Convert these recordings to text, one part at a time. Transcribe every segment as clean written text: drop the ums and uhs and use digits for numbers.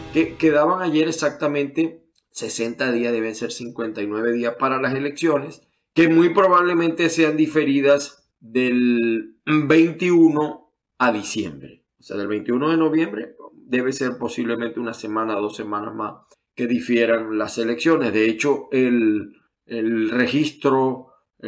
que quedaban ayer exactamente 60 días, deben ser 59 días para las elecciones, que muy probablemente sean diferidas del 21 a diciembre. O sea, del 21 de noviembre debe ser posiblemente una semana, 2 semanas más que difieran las elecciones. De hecho, el registro,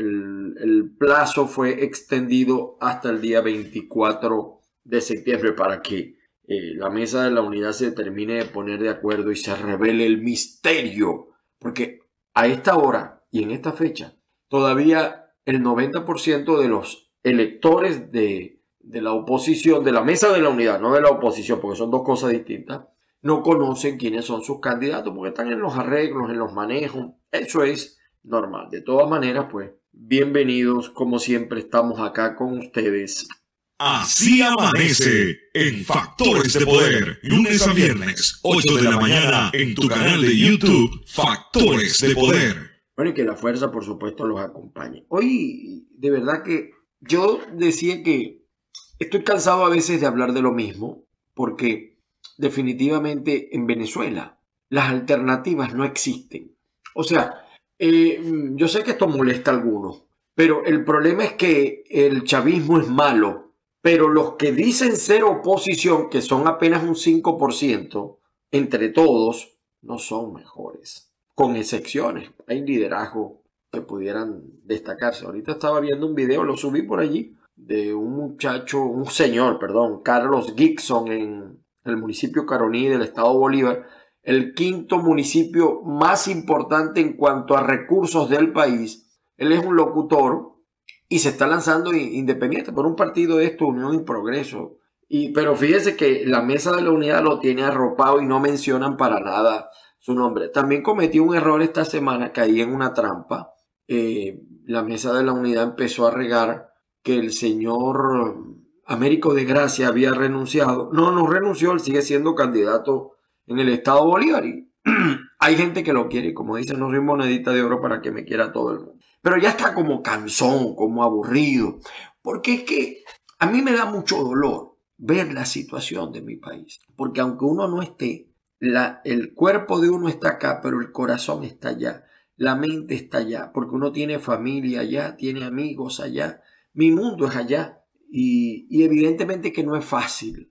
el plazo fue extendido hasta el día 24 de septiembre para que la mesa de la unidad se termine de poner de acuerdo y se revele el misterio. Porque a esta hora y en esta fecha, todavía el 90% de los electores de la oposición, de la mesa de la unidad, no de la oposición, porque son dos cosas distintas, no conocen quiénes son sus candidatos porque están en los arreglos, en los manejos. Eso es normal. De todas maneras, pues, bienvenidos. Como siempre, estamos acá con ustedes. Así amanece en Factores de Poder, lunes a viernes, 8 de la mañana, en tu canal de YouTube, Factores de Poder. Bueno, y que la fuerza, por supuesto, los acompañe. Hoy, de verdad que yo decía que estoy cansado a veces de hablar de lo mismo, porque definitivamente en Venezuela las alternativas no existen. O sea, yo sé que esto molesta a algunos, pero el problema es que el chavismo es malo. Pero los que dicen ser oposición, que son apenas un 5%, entre todos, no son mejores. Con excepciones. Hay liderazgo que pudieran destacarse. Ahorita estaba viendo un video, lo subí por allí, de un señor, Carlos Gibson, en el municipio Caroní del estado Bolívar, el quinto municipio más importante en cuanto a recursos del país. Él es un locutor y se está lanzando independiente por un partido de esto, Unión y Progreso. Pero fíjese que la mesa de la unidad lo tiene arropado y no mencionan para nada su nombre. También cometió un error esta semana, caí en una trampa. La mesa de la unidad empezó a regar que el señor Américo de Gracia había renunciado. No renunció, él sigue siendo candidato en el estado Bolívar. Y hay gente que lo quiere, como dicen, no soy monedita de oro para que me quiera todo el mundo. Pero ya está como cansón, como aburrido, porque es que a mí me da mucho dolor ver la situación de mi país, porque aunque uno no esté, el cuerpo de uno está acá, pero el corazón está allá, la mente está allá, porque uno tiene familia allá, tiene amigos allá, mi mundo es allá, y evidentemente que no es fácil,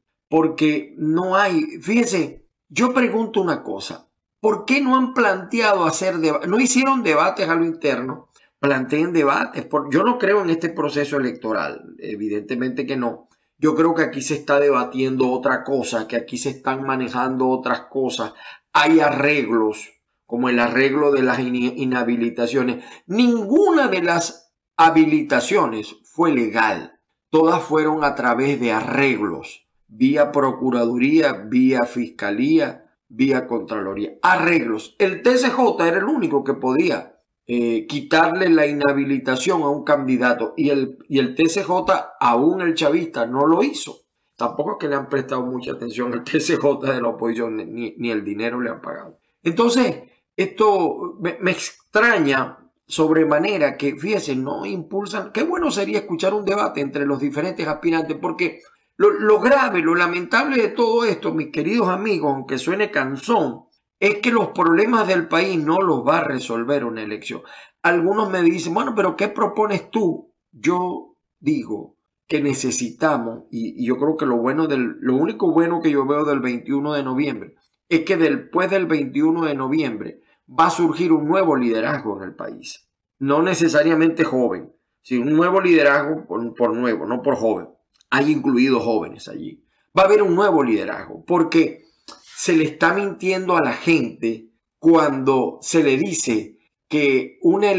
porque fíjense, yo pregunto una cosa, ¿por qué no han planteado no hicieron debates a lo interno? Planteen debates. Yo no creo en este proceso electoral, evidentemente que no. Yo creo que aquí se está debatiendo otra cosa, que aquí se están manejando otras cosas. Hay arreglos, como el arreglo de las inhabilitaciones. Ninguna de las habilitaciones fue legal. Todas fueron a través de arreglos, vía Procuraduría, vía Fiscalía, vía Contraloría. Arreglos. El TCJ era el único que podía quitarle la inhabilitación a un candidato y el TCJ, aún el chavista, no lo hizo. Tampoco es que le han prestado mucha atención al TCJ de la oposición, ni el dinero le han pagado. Entonces, esto me extraña sobremanera que, fíjense, no impulsan. Qué bueno sería escuchar un debate entre los diferentes aspirantes, porque lo grave, lo lamentable de todo esto, mis queridos amigos, aunque suene cansón, es que los problemas del país no los va a resolver una elección. Algunos me dicen, bueno, pero ¿qué propones tú? Yo digo que necesitamos, y yo creo que lo único bueno que yo veo del 21 de noviembre es que después del 21 de noviembre va a surgir un nuevo liderazgo en el país. No necesariamente joven, sino un nuevo liderazgo por nuevo, no por joven. Hay incluidos jóvenes allí. Va a haber un nuevo liderazgo, porque se le está mintiendo a la gente cuando se le dice que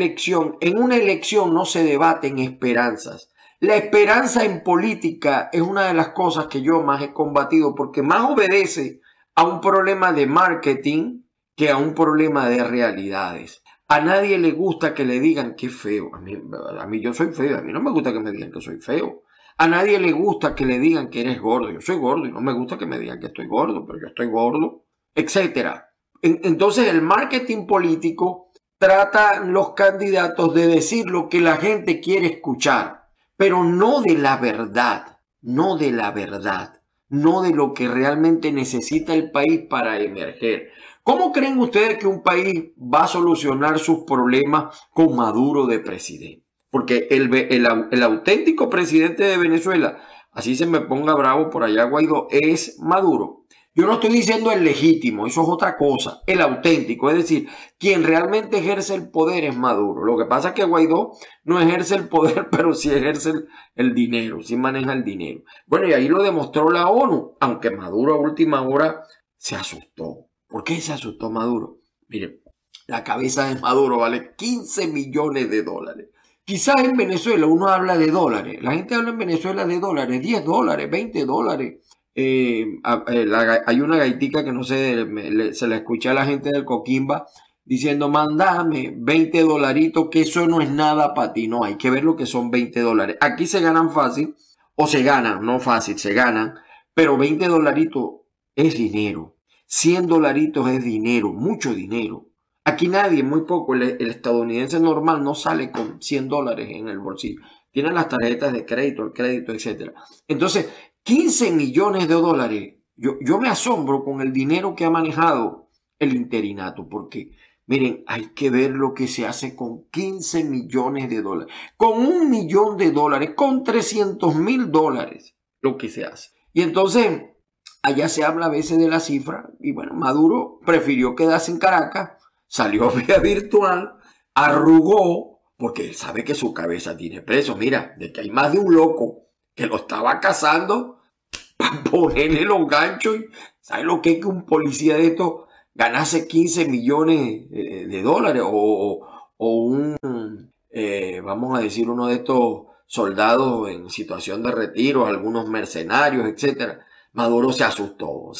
en una elección no se debaten esperanzas. La esperanza en política es una de las cosas que yo más he combatido, porque más obedece a un problema de marketing que a un problema de realidades. A nadie le gusta que le digan que es feo. A mí yo soy feo, a mí no me gusta que me digan que soy feo. A nadie le gusta que le digan que eres gordo. Yo soy gordo y no me gusta que me digan que estoy gordo, pero yo estoy gordo, etc. Entonces el marketing político trata los candidatos de decir lo que la gente quiere escuchar, pero no de la verdad, no de la verdad. no de lo que realmente necesita el país para emerger. ¿Cómo creen ustedes que un país va a solucionar sus problemas con Maduro de presidente? Porque el auténtico presidente de Venezuela, así se me ponga bravo por allá Guaidó, es Maduro. Yo no estoy diciendo el legítimo, eso es otra cosa, el auténtico, es decir, quien realmente ejerce el poder es Maduro. Lo que pasa es que Guaidó no ejerce el poder, pero sí ejerce el dinero, sí maneja el dinero. Bueno, y ahí lo demostró la ONU, aunque Maduro a última hora se asustó. ¿Por qué se asustó Maduro? Miren, la cabeza de Maduro vale 15 millones de dólares. Quizás en Venezuela uno habla de dólares, la gente habla en Venezuela de dólares, 10 dólares, 20 dólares. Hay una gaitica que no sé, se la escuché a la gente del Coquimba diciendo, mándame 20 dolaritos, que eso no es nada para ti. No, hay que ver lo que son 20 dólares. Aquí se ganan fácil, o se ganan, no fácil, se ganan, pero 20 dolaritos es dinero. 100 dolaritos es dinero, mucho dinero. Aquí nadie, muy poco, el estadounidense normal no sale con 100 dólares en el bolsillo. Tienen las tarjetas de crédito, el crédito, etc. Entonces, 15 millones de dólares. Yo me asombro con el dinero que ha manejado el interinato, porque miren, hay que ver lo que se hace con 15 millones de dólares, con $1 millón, con 300.000 dólares, lo que se hace. Y entonces, allá se habla a veces de la cifra, y bueno, Maduro prefirió quedarse en Caracas, salió vía virtual, arrugó, porque él sabe que su cabeza tiene peso. Mira, de que hay más de un loco que lo estaba cazando para ponerle los ganchos. ¿Sabe lo que es que un policía de esto ganase 15 millones de dólares? O vamos a decir, uno de estos soldados en situación de retiro, algunos mercenarios, etcétera. Maduro se asustó.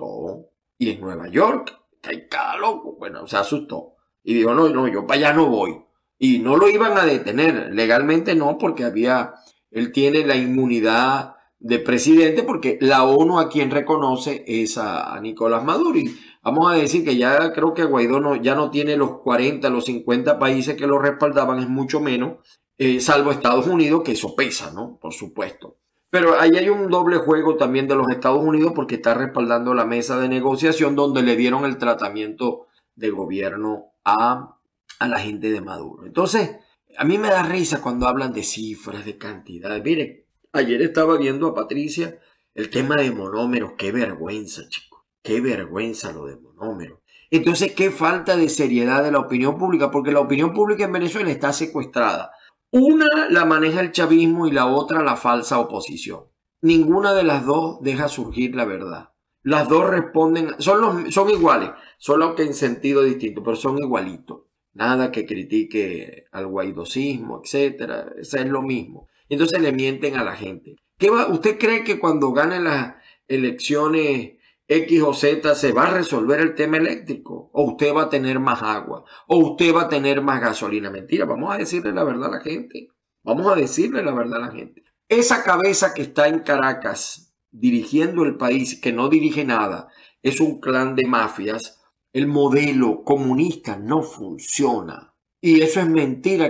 Y en Nueva York, que hay cada loco, bueno, se asustó. Y dijo, no, yo para allá no voy. Y no lo iban a detener, legalmente no, porque él tiene la inmunidad de presidente, porque la ONU a quien reconoce es a Nicolás Maduro. Y vamos a decir que ya creo que Guaidó ya no tiene los 40, los 50 países que lo respaldaban, es mucho menos, salvo Estados Unidos, que eso pesa, ¿no? Por supuesto. Pero ahí hay un doble juego también de los Estados Unidos, porque está respaldando la mesa de negociación donde le dieron el tratamiento de gobierno a la gente de Maduro. Entonces, a mí me da risa cuando hablan de cifras, de cantidades. Miren, ayer estaba viendo a Patricia el tema de monómeros. Qué vergüenza, chicos. Qué vergüenza lo de monómeros. Entonces, qué falta de seriedad de la opinión pública, porque la opinión pública en Venezuela está secuestrada. Una la maneja el chavismo y la otra la falsa oposición. Ninguna de las dos deja surgir la verdad. Las dos responden, son iguales, solo que en sentido distinto, pero son igualitos. Nada que critique al guaidosismo, etcétera. Eso es lo mismo. Entonces le mienten a la gente. ¿Usted cree que cuando ganen las elecciones X o Z se va a resolver el tema eléctrico? ¿O usted va a tener más agua? ¿O usted va a tener más gasolina? Mentira, vamos a decirle la verdad a la gente. Vamos a decirle la verdad a la gente. Esa cabeza que está en Caracas dirigiendo el país, que no dirige nada, es un clan de mafias. El modelo comunista no funciona. Y eso es mentira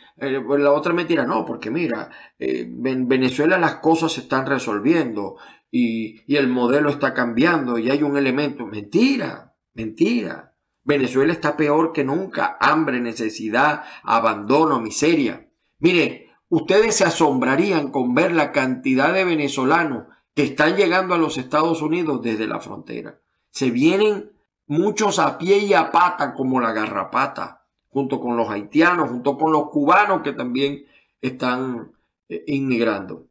la otra mentira no, porque mira, en Venezuela las cosas se están resolviendo y el modelo está cambiando y hay un elemento. Mentira. Venezuela está peor que nunca. Hambre, necesidad, abandono, miseria. Mire, ustedes se asombrarían con ver la cantidad de venezolanos que están llegando a los Estados Unidos desde la frontera. Se vienen muchos a pie y a pata como la garrapata, junto con los haitianos, junto con los cubanos que también están emigrando.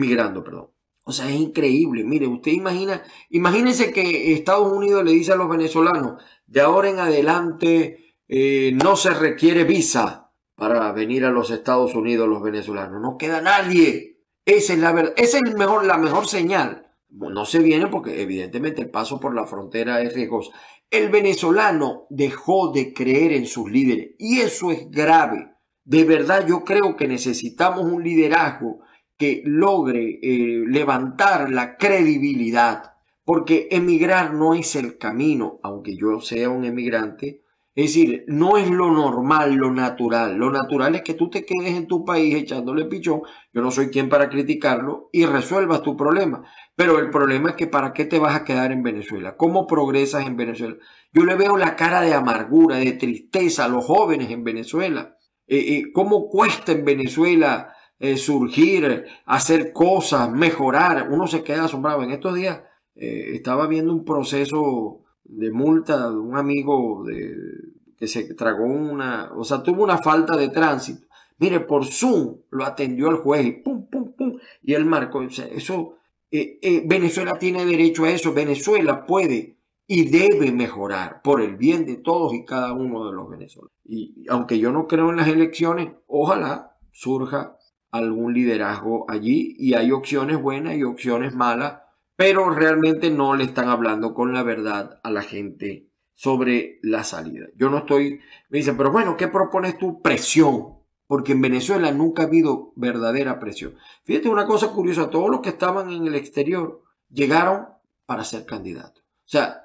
O sea, es increíble. Mire, usted imagínese que Estados Unidos le dice a los venezolanos, de ahora en adelante no se requiere visa para venir a los Estados Unidos los venezolanos. No queda nadie. Esa es la verdad. Esa es la mejor señal. No se viene porque evidentemente el paso por la frontera es riesgoso. El venezolano dejó de creer en sus líderes y eso es grave. De verdad yo creo que necesitamos un liderazgo que logre levantar la credibilidad, porque emigrar no es el camino, aunque yo sea un emigrante. Es decir, no es lo normal, lo natural. Lo natural es que tú te quedes en tu país echándole pichón. Yo no soy quien para criticarlo y resuelvas tu problema. Pero el problema es que ¿para qué te vas a quedar en Venezuela? ¿Cómo progresas en Venezuela? Yo le veo la cara de amargura, de tristeza a los jóvenes en Venezuela. ¿Cómo cuesta en Venezuela surgir, hacer cosas, mejorar? Uno se queda asombrado. En estos días estaba viendo un proceso de multa de un amigo que se tragó tuvo una falta de tránsito. Mire, por Zoom lo atendió el juez y pum, pum, pum, y él marcó. O sea, eso, Venezuela tiene derecho a eso. Venezuela puede y debe mejorar por el bien de todos y cada uno de los venezolanos. Y aunque yo no creo en las elecciones, ojalá surja algún liderazgo allí, y hay opciones buenas y opciones malas, pero realmente no le están hablando con la verdad a la gente sobre la salida. Yo no estoy, me dicen, pero bueno, ¿qué propones tú? Presión, porque en Venezuela nunca ha habido verdadera presión. Fíjate una cosa curiosa, todos los que estaban en el exterior llegaron para ser candidatos. O sea,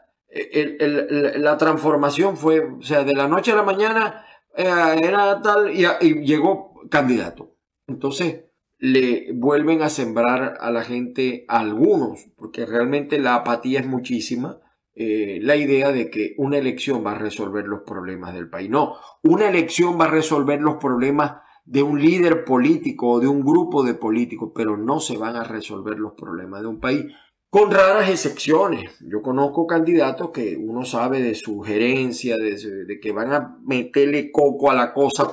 la transformación fue, o sea, de la noche a la mañana era tal y llegó candidato. Entonces le vuelven a sembrar a la gente, a algunos, porque realmente la apatía es muchísima, la idea de que una elección va a resolver los problemas del país. No, una elección va a resolver los problemas de un líder político o de un grupo de políticos, pero no se van a resolver los problemas de un país, con raras excepciones. Yo conozco candidatos que uno sabe de su gerencia, de que van a meterle coco a la cosa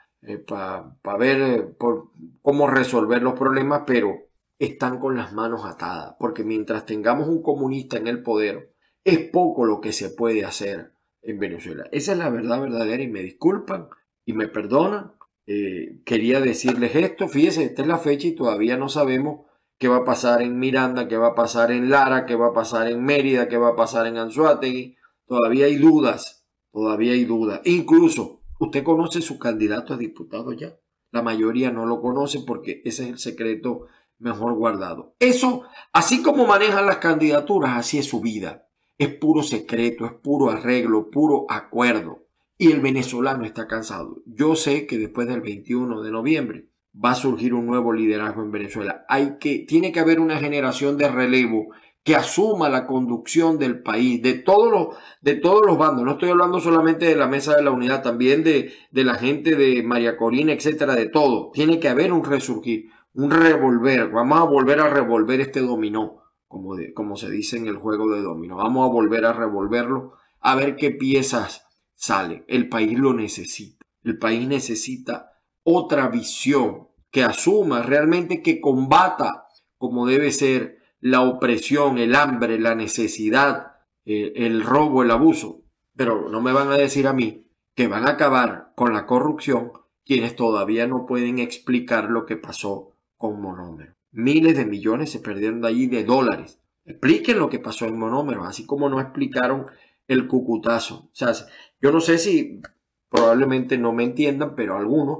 para ver cómo resolver los problemas, pero están con las manos atadas, porque mientras tengamos un comunista en el poder, es poco lo que se puede hacer en Venezuela. Esa es la verdad verdadera, y me disculpan y me perdonan. Quería decirles esto. Fíjense, esta es la fecha y todavía no sabemos qué va a pasar en Miranda, qué va a pasar en Lara, qué va a pasar en Mérida, qué va a pasar en Anzoátegui. Todavía hay dudas, todavía hay dudas. Incluso, ¿usted conoce su candidato a diputado ya? La mayoría no lo conoce porque ese es el secreto mejor guardado. Eso, así como manejan las candidaturas, así es su vida. Es puro secreto, es puro arreglo, puro acuerdo. Y el venezolano está cansado. Yo sé que después del 21 de noviembre va a surgir un nuevo liderazgo en Venezuela. Tiene que haber una generación de relevo que asuma la conducción del país, de todos los bandos. No estoy hablando solamente de la Mesa de la Unidad, también de la gente de María Corina, etcétera, de todo. Tiene que haber un resurgir, un revolver. Vamos a volver a revolver este dominó, como se dice en el juego de dominó. Vamos a volver a revolverlo, a ver qué piezas salen. El país lo necesita. El país necesita otra visión que asuma realmente, que combata como debe ser la opresión, el hambre, la necesidad, el robo, el abuso. Pero no me van a decir a mí que van a acabar con la corrupción quienes todavía no pueden explicar lo que pasó con Monómero. Miles de millones se perdieron de allí, de dólares. Expliquen lo que pasó en Monómero, así como no explicaron el cucutazo. O sea, yo no sé si probablemente no me entiendan, pero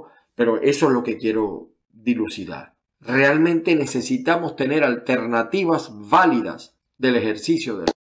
eso es lo que quiero dilucidar. Realmente necesitamos tener alternativas válidas del ejercicio de la